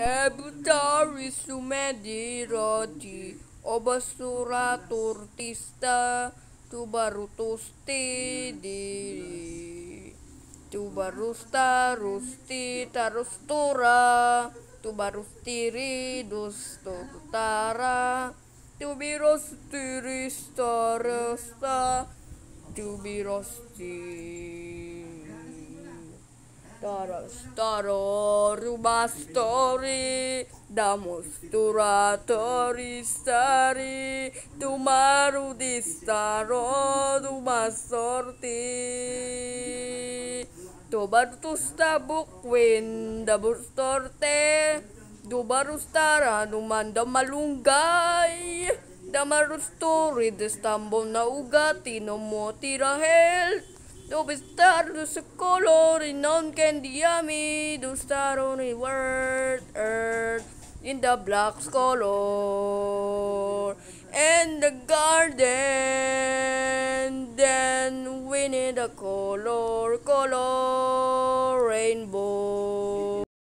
Ebutari sumedirati obasura turtista tubarutusti diri tubarusta rusti tarustura tubarustiri dustutara tubirostiris taresta tubirosti Taro rubastori damostratori stari tumaru distaro dumasorti tubartus tabuk win daburtorte dubarustara dumanda malunggay damarusturi destambon na ugati no mo tirahel to be star to sa color in non candy yummy to star on the world earth in the black color and the garden then we need a color rainbow